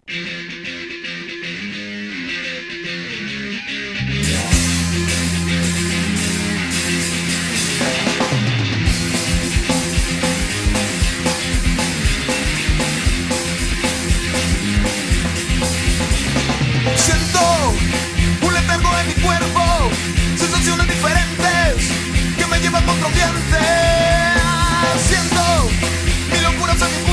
Siento un letargo en mi cuerpo, sensaciones diferentes que me llevan contra un ambiente. Siento mi locura en mi